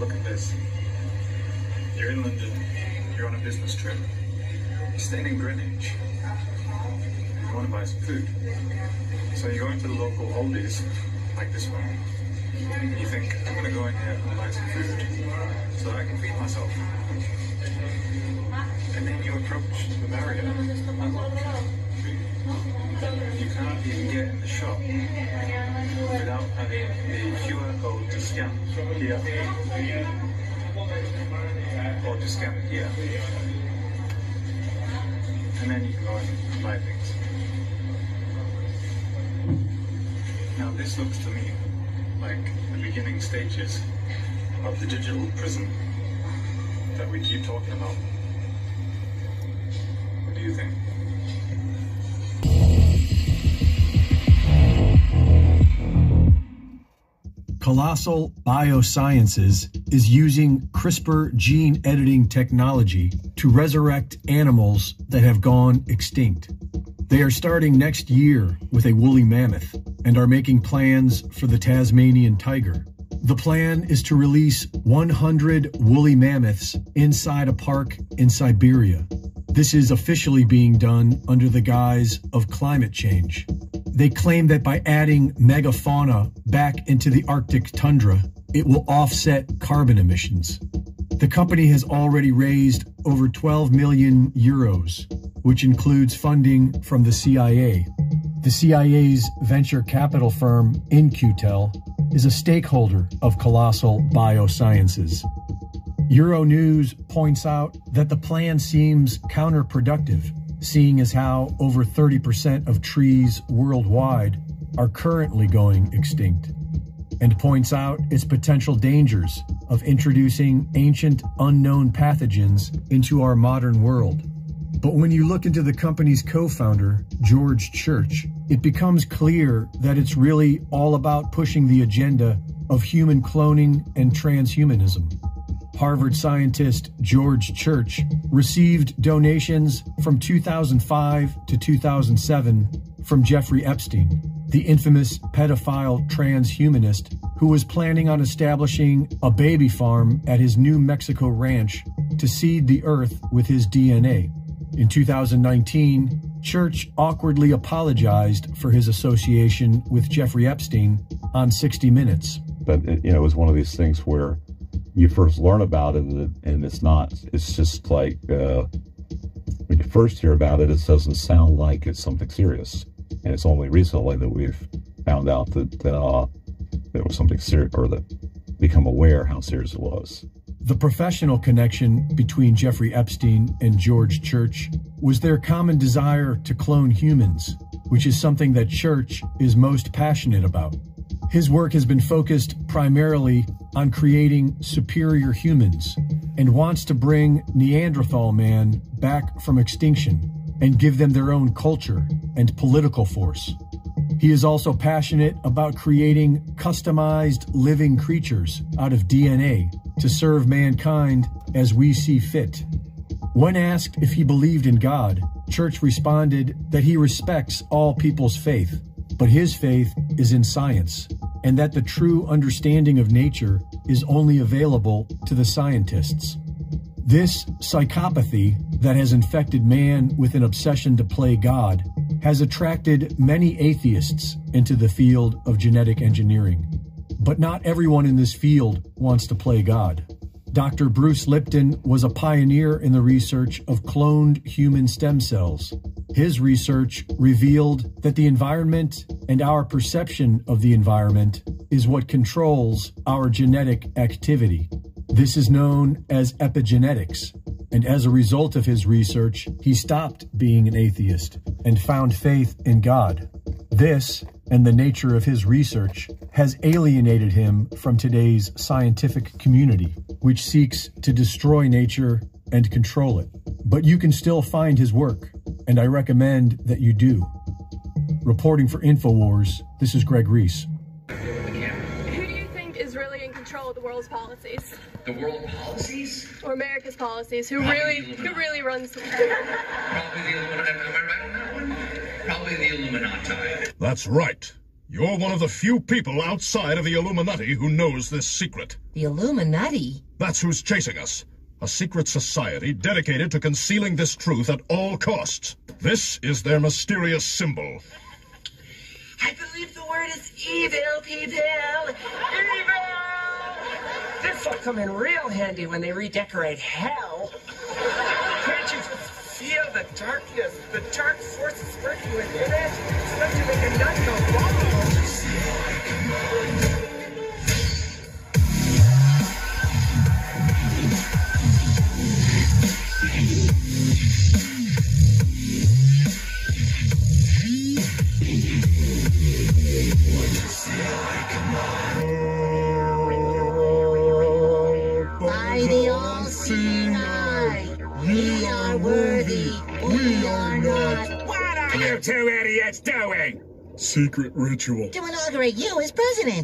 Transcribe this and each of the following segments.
look at this. You're in London, you're on a business trip, you're staying in Greenwich, you want to buy some food. So you go into the local Aldi's, like this one, and you think, I'm going to go in here and buy some food so that I can feed myself. And then you approach the barrier, unlocked. You can't even get in the shop without having the QR code to scan here, or to scan it here. And then you can go and buy things. Now this looks to me like the beginning stages of the digital prison that we keep talking about. What do you think? Colossal Biosciences is using CRISPR gene editing technology to resurrect animals that have gone extinct. They are starting next year with a woolly mammoth and are making plans for the Tasmanian tiger. The plan is to release 100 woolly mammoths inside a park in Siberia. This is officially being done under the guise of climate change. They claim that by adding megafauna back into the Arctic tundra, it will offset carbon emissions. The company has already raised over 12 million euros, which includes funding from the CIA. The CIA's venture capital firm, In-Q-Tel, is a stakeholder of Colossal Biosciences. Euronews points out that the plan seems counterproductive, seeing as how over 30% of trees worldwide are currently going extinct, and points out its potential dangers of introducing ancient unknown pathogens into our modern world. But when you look into the company's co-founder, George Church, it becomes clear that it's really all about pushing the agenda of human cloning and transhumanism. Harvard scientist George Church received donations from 2005 to 2007 from Jeffrey Epstein, the infamous pedophile transhumanist who was planning on establishing a baby farm at his New Mexico ranch to seed the earth with his DNA. In 2019, Church awkwardly apologized for his association with Jeffrey Epstein on 60 Minutes. But it was one of these things where you first learn about it, and it's just like, when you first hear about it, it doesn't sound like it's something serious. And it's only recently that we've found out that there was something serious, or that become aware how serious it was. The professional connection between Jeffrey Epstein and George Church was their common desire to clone humans, which is something that Church is most passionate about. His work has been focused primarily on creating superior humans and wants to bring Neanderthal man back from extinction and give them their own culture and political force. He is also passionate about creating customized living creatures out of DNA to serve mankind as we see fit. When asked if he believed in God, Church responded that he respects all people's faith, but his faith is in science, and that the true understanding of nature is only available to the scientists. This psychopathy that has infected man with an obsession to play God has attracted many atheists into the field of genetic engineering. But not everyone in this field wants to play God. Dr. Bruce Lipton was a pioneer in the research of cloned human stem cells. His research revealed that the environment and our perception of the environment is what controls our genetic activity. This is known as epigenetics, and as a result of his research, he stopped being an atheist and found faith in God. This, and the nature of his research, has alienated him from today's scientific community, which seeks to destroy nature and control it. But you can still find his work, and I recommend that you do. Reporting for InfoWars, this is Greg Reese. Who do you think is really in control of the world's policies? The world policies? Or America's policies? Who really runs the world? Probably the Illuminati. Am I right on that one? Probably the Illuminati. That's right. You're one of the few people outside of the Illuminati who knows this secret. The Illuminati? That's who's chasing us. A secret society dedicated to concealing this truth at all costs. This is their mysterious symbol. I believe the word is evil, people. Evil! This will come in real handy when they redecorate hell. Can't you just feel the darkness, the dark forces working within it? It's enough to make a nut go wrong. By the all-seeing eye, we are worthy, we are not. What are you two idiots doing? Secret ritual. To inaugurate you as president.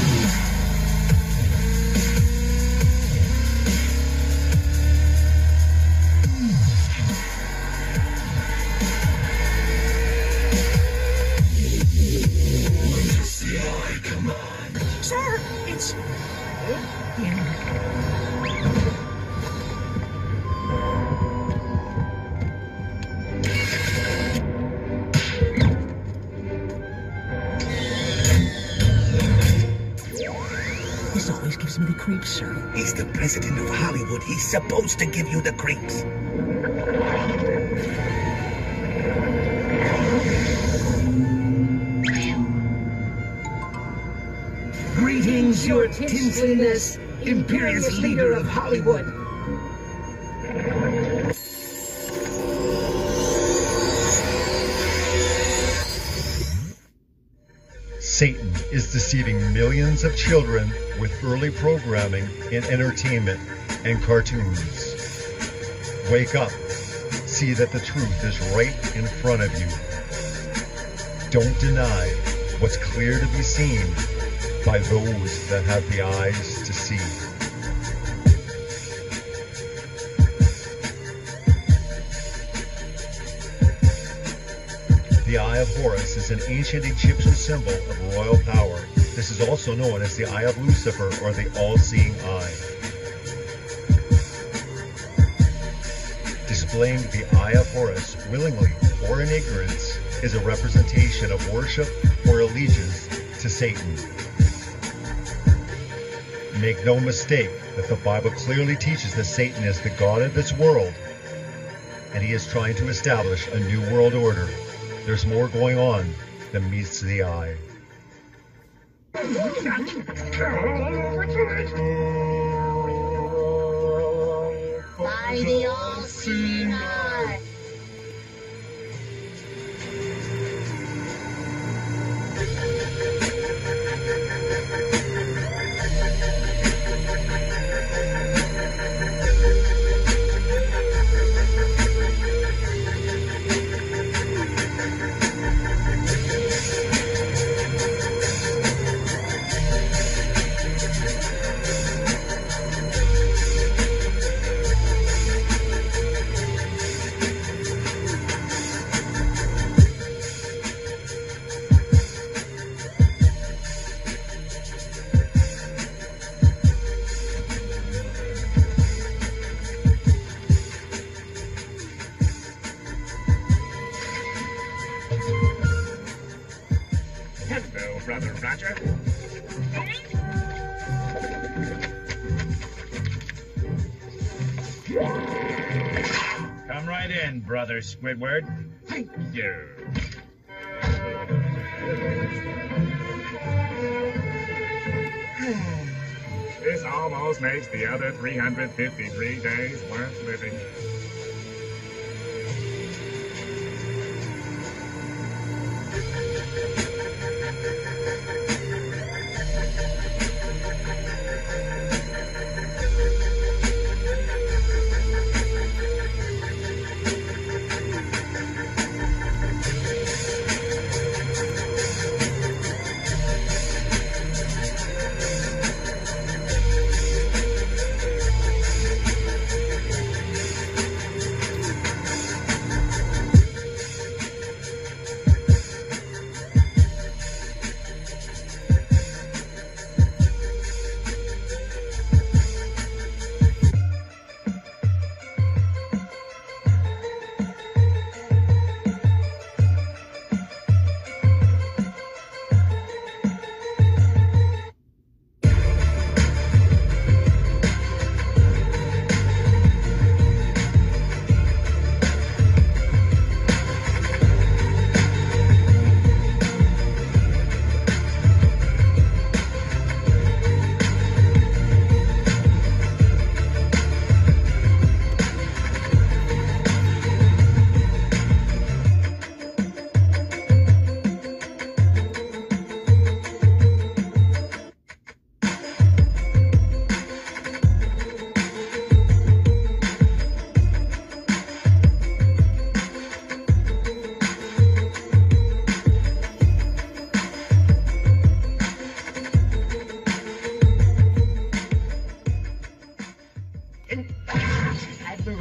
Sir, it's... This always gives me the creeps, sir. He's the president of Hollywood. He's supposed to give you the creeps. Greetings, your tinseliness, imperious leader of Hollywood. Satan is deceiving millions of children with early programming in entertainment and cartoons. Wake up. See that the truth is right in front of you. Don't deny what's clear to be seen by those that have the eyes to see. The Eye of Horus is an ancient Egyptian symbol of royal power. This is also known as the Eye of Lucifer or the All-Seeing Eye. Displaying the Eye of Horus willingly or in ignorance is a representation of worship or allegiance to Satan. Make no mistake that the Bible clearly teaches that Satan is the god of this world, and he is trying to establish a new world order. There's more going on than meets the eye. By the all-seeing eye. Hello, Brother Roger. Come right in, Brother Squidward. Thank you. This almost makes the other 353 days worth living.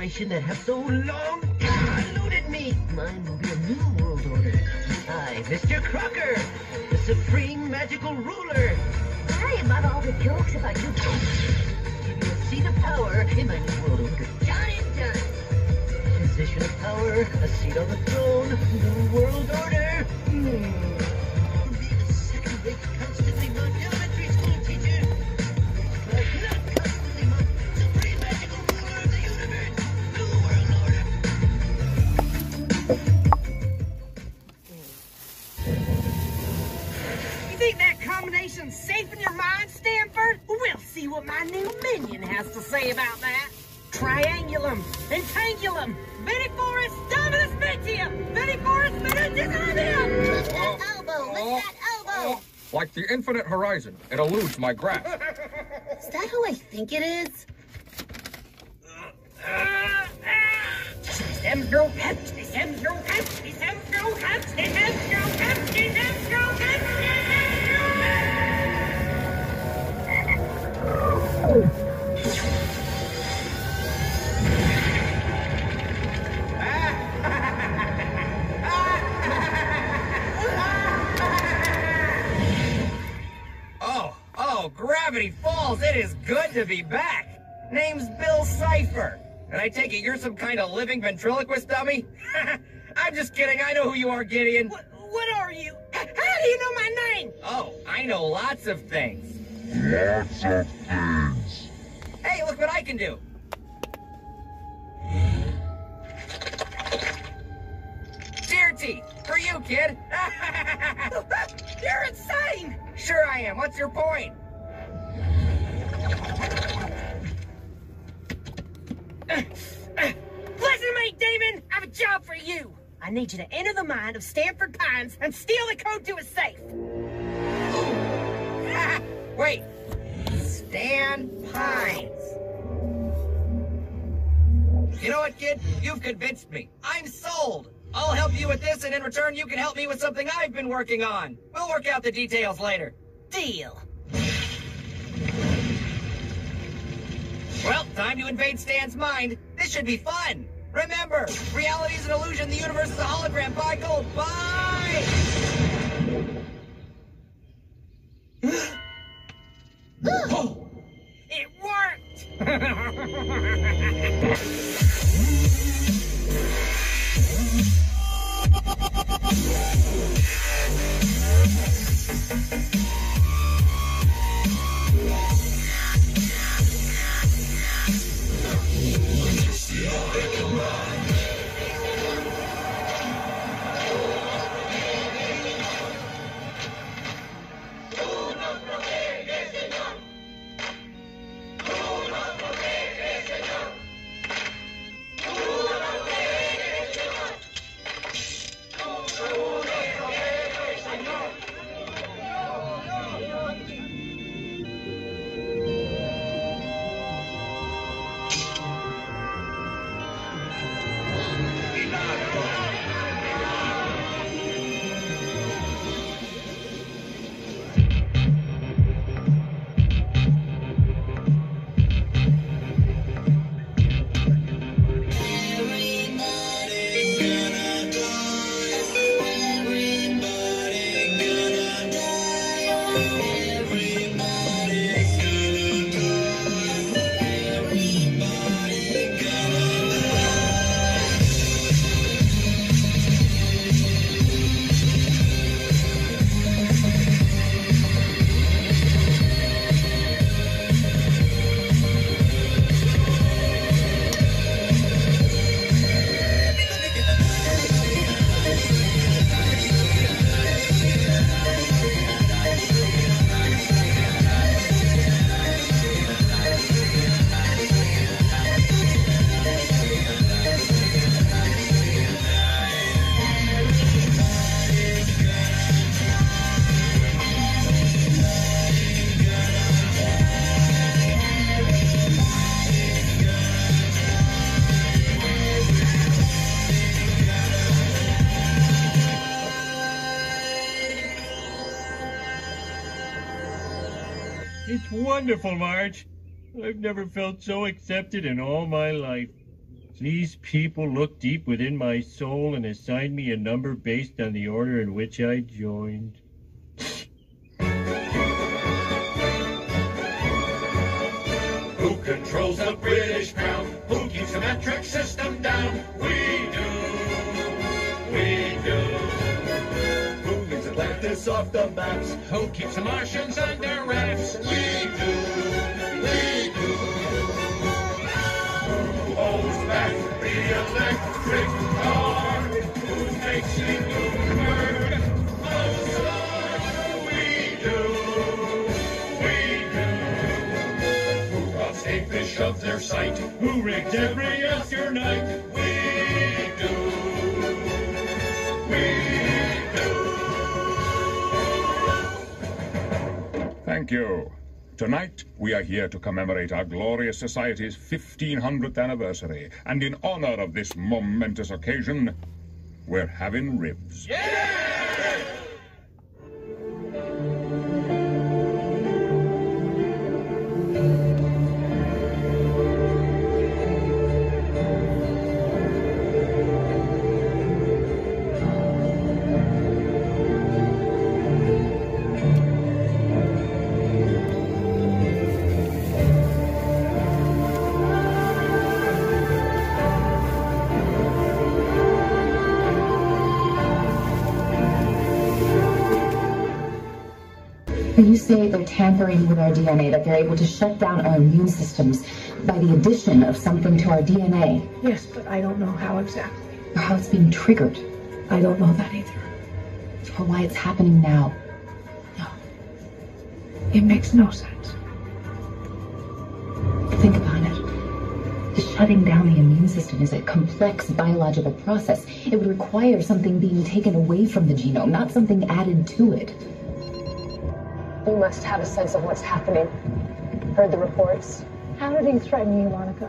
generation that have so long eluded me. Mine will be a new world order. I, Mr. Crocker, the supreme magical ruler. Sorry about all the jokes about you. Give you a seat of power in my new world order. Done and done. Position of power, a seat on the throne, new world order. Be the second-rate, constantly mud elementary school teacher. But not constantly mud, supreme magical ruler of the universe. New world order. You think that combination's safe in your mind, Stanford? We'll see what my new minion has to say about that. Triangulum, Entangulum, Viniforus, Dominus Vitium, Viniforus Minutium! Lift that elbow, lift that elbow. Like the infinite horizon, it eludes my grasp. Is that who I think it is? Oh, Gravity Falls, it is good to be back. Name's Bill Cipher. And I take it you're some kind of living ventriloquist dummy? I'm just kidding, I know who you are, Gideon. What are you? How do you know my name? Oh, I know lots of things. Lots of things. Hey, look what I can do. Deer teeth, for you, kid. You're insane! Sure I am, what's your point? Listen to me, Demon! I have a job for you! I need you to enter the mind of Stanford Pines and steal the code to his safe! Wait, Stan Pines. You know what, kid? You've convinced me. I'm sold. I'll help you with this, and in return, you can help me with something I've been working on. We'll work out the details later. Deal. Well, time to invade Stan's mind. This should be fun. Remember, reality's an illusion, the universe is a hologram. Buy gold, buy! It worked! It's wonderful, Marge. I've never felt so accepted in all my life. These people looked deep within my soul and assigned me a number based on the order in which I joined. Who controls the British crown? Who keeps the metric system down? We do. We do. Who leaves Atlantis off the maps? Who keeps the Martians under wraps? We do. We do. Who holds back the electric car? Who's making Bloomberg closer? We do. We do. Who robbed Statefish of their sight? Who rigged every Oscar night? We do. We do. Thank you. Tonight, we are here to commemorate our glorious society's 1500th anniversary. And in honor of this momentous occasion, we're having ribs. You say they're tampering with our DNA, that they're able to shut down our immune systems by the addition of something to our DNA. Yes, but I don't know how exactly. Or how it's being triggered. I don't know that either. Or why it's happening now. No. It makes no sense. Think about it. Shutting down the immune system is a complex biological process. It would require something being taken away from the genome, not something added to it. You must have a sense of what's happening. Heard the reports. How did he threaten you, Monica?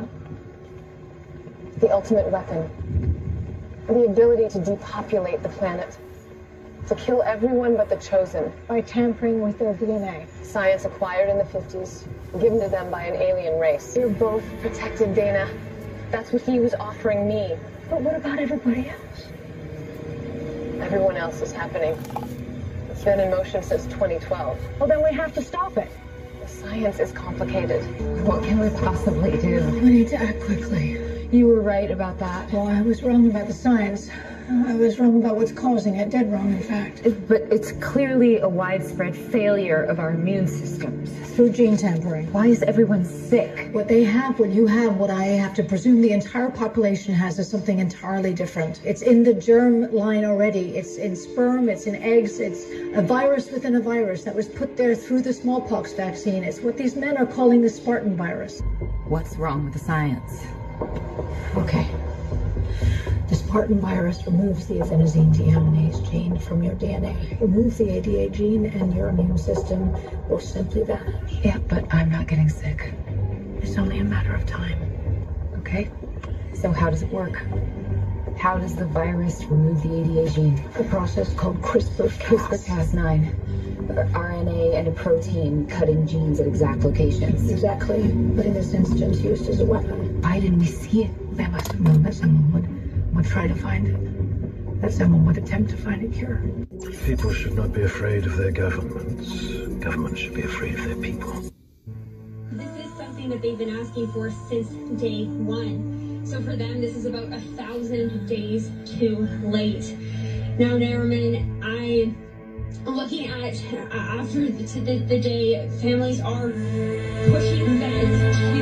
The ultimate weapon. The ability to depopulate the planet. To kill everyone but the chosen. By tampering with their DNA. Science acquired in the 50s, given to them by an alien race. You're both protected, Dana. That's what he was offering me. But what about everybody else? Everyone else is happening. It's been in motion since 2012. Well, then we have to stop it. The science is complicated. What can we possibly do? We need to act quickly. You were right about that. Well, I was wrong about the science. I was wrong about what's causing it. Dead wrong, in fact. But it's clearly a widespread failure of our immune systems. Through gene tampering. Why is everyone sick? What they have, what you have, what I have to presume the entire population has is something entirely different. It's in the germ line already. It's in sperm, it's in eggs, it's a virus within a virus that was put there through the smallpox vaccine. It's what these men are calling the Spartan virus. What's wrong with the science? Okay. The Spartan virus removes the adenosine deaminase gene from your DNA. Remove the ADA gene and your immune system will simply vanish. Yeah, but I'm not getting sick. It's only a matter of time. Okay. So how does it work? How does the virus remove the ADA gene? A process called CRISPR-Cas. CRISPR-Cas9. RNA and a protein cutting genes at exact locations. Exactly. But in this instance, used as a weapon. Why didn't we see it? They must have known that someone would try to find it. That someone would attempt to find a cure. People should not be afraid of their governments. Governments should be afraid of their people. This is something that they've been asking for since day one. So for them, this is about 1,000 days too late. Now, Nariman, I'm looking at after the day, families are pushing the feds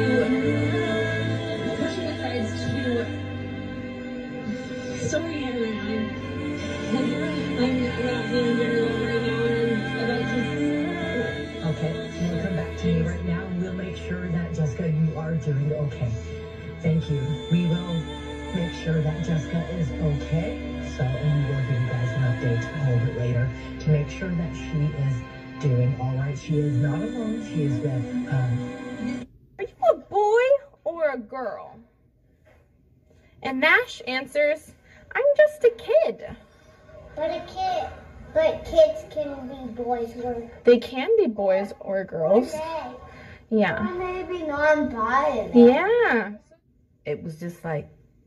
to. Sorry, Nariman, I'm not feeling very well right now, and I'm about to. Okay, you'll come back to me right now, and we'll make sure that Jessica, you are doing okay. Thank you. We will make sure that Jessica is okay. So, and we will give you guys an update a little bit later to make sure that she is doing all right. She is not alone. She is with, Are you a boy or a girl? And Nash answers, I'm just a kid. But kids can be boys or... They can be boys or girls. Yeah. Maybe non-binary. Yeah. It was just like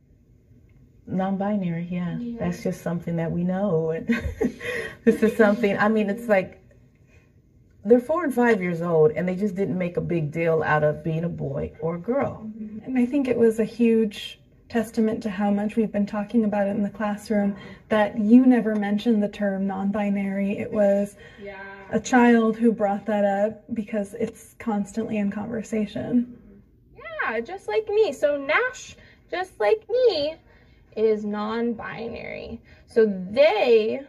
Non-binary, yeah. That's just something that we know. And this is something, I mean, it's like, they're 4 and 5 years old, and they just didn't make a big deal out of being a boy or a girl. And I think it was a huge testament to how much we've been talking about it in the classroom that you never mentioned the term non-binary. It was a child who brought that up because it's constantly in conversation. Yeah, just like me. So Nash, just like me, is non-binary. So they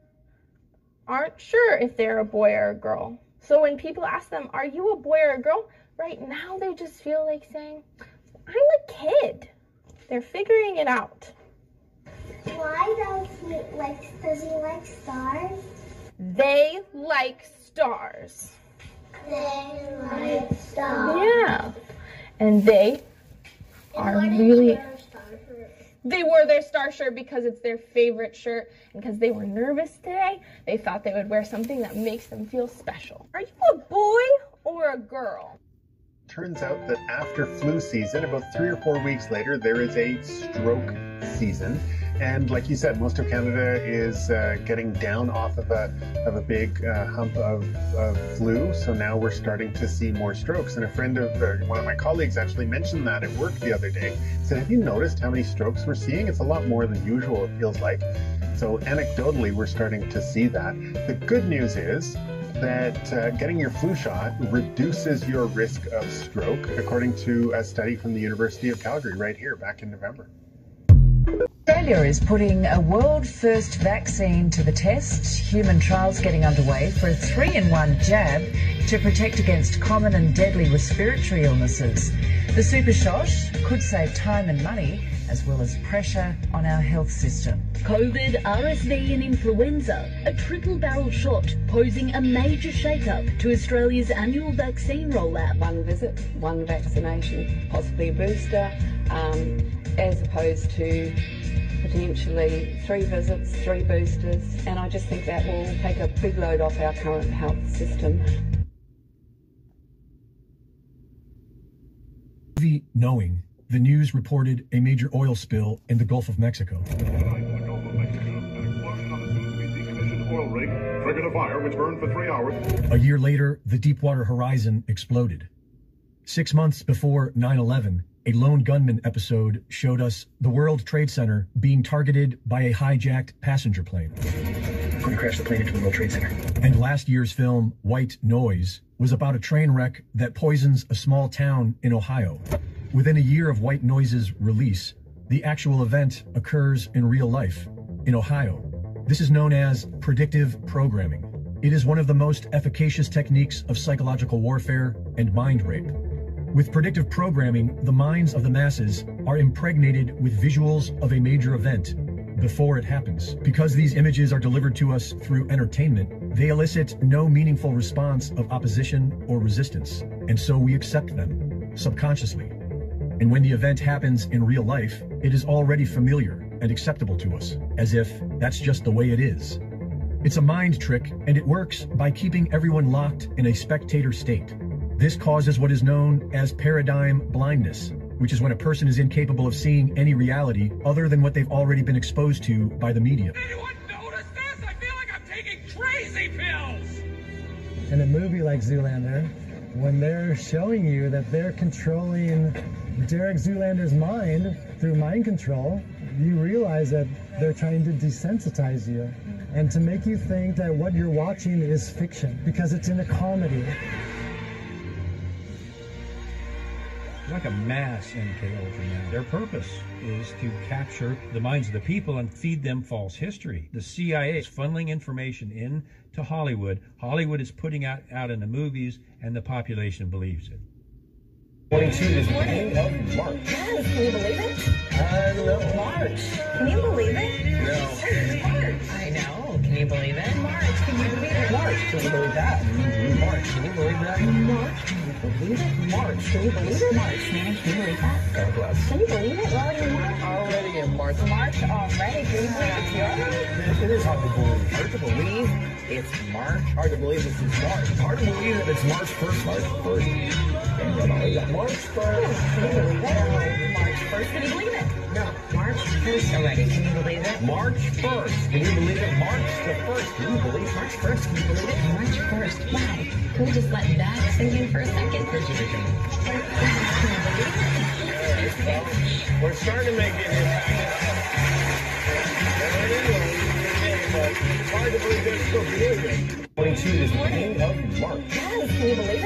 aren't sure if they're a boy or a girl. So when people ask them, are you a boy or a girl? Right now they just feel like saying, I'm a kid. They're figuring it out. Why does he like stars? They like stars. They like stars. Yeah. And they are really... They wore their star shirt because it's their favorite shirt, and because they were nervous today, they thought they would wear something that makes them feel special. Are you a boy or a girl? Turns out that after flu season, about 3 or 4 weeks later, there is a stroke season. And like you said, most of Canada is getting down off of a big hump of flu. So now we're starting to see more strokes. And a friend of one of my colleagues actually mentioned that at work the other day. Said, have you noticed how many strokes we're seeing? It's a lot more than usual, it feels like. So anecdotally, we're starting to see that. The good news is that getting your flu shot reduces your risk of stroke, according to a study from the University of Calgary right here back in November. Australia is putting a world-first vaccine to the test. Human trials getting underway for a 3-in-1 jab to protect against common and deadly respiratory illnesses. The super shot could save time and money, as well as pressure on our health system. COVID, RSV and influenza, a triple-barrel shot posing a major shake-up to Australia's annual vaccine rollout. One visit, one vaccination, possibly a booster, as opposed to potentially 3 visits, 3 boosters, and I just think that will take a big load off our current health system. Knowing, the news reported a major oil spill in the Gulf of Mexico. Oil rig triggered a fire which burned for 3 hours. A year later, the Deepwater Horizon exploded. 6 months before 9/11, a lone gunman episode showed us the World Trade Center being targeted by a hijacked passenger plane. We're going to crash the plane into the World Trade Center. And last year's film, White Noise, was about a train wreck that poisons a small town in Ohio. Within a year of White Noise's release, the actual event occurs in real life, in Ohio. This is known as predictive programming. It is one of the most efficacious techniques of psychological warfare and mind rape. With predictive programming, the minds of the masses are impregnated with visuals of a major event before it happens. Because these images are delivered to us through entertainment, they elicit no meaningful response of opposition or resistance, and so we accept them, subconsciously. And when the event happens in real life, it is already familiar and acceptable to us, as if that's just the way it is. It's a mind trick, and it works by keeping everyone locked in a spectator state. This causes what is known as paradigm blindness, which is when a person is incapable of seeing any reality other than what they've already been exposed to by the media. Anyone notice this? I feel like I'm taking crazy pills! In a movie like Zoolander, when they're showing you that they're controlling Derek Zoolander's mind through mind control, you realize that they're trying to desensitize you and to make you think that what you're watching is fiction because it's in a comedy. Like a mass MK Ultra now. Their purpose is to capture the minds of the people and feed them false history. The CIA is funneling information into Hollywood. Hollywood is putting out in the movies, and the population believes it. 22 is the beginning of March. Yes, can you believe it? No. March. Can you believe it? No. It's March. I know. Can you believe it? March. Can you believe it? March. Can you believe that? March. Can you believe that? March. Can you believe it? March. Can you believe it? March. Man, can you believe that? God bless. Can you believe it? We're already in March. Already in March. March already. Can you believe it's yours? It is hard to believe. Hard to believe it's March. Hard to believe this is March. Hard to believe that it's March 1st. March 1st. March 1st. Can you believe it? March 1st. Can you believe it? No, March 1st already. Can you believe it? March 1st. Can you believe it? March the 1st. Can you believe March 1st? Can you believe it? March 1st. Wow. Can we just let that sink in for a second? We're starting to make it it's hard to believe they're still doing it. 22 is the beginning of March. Yes, can you believe it?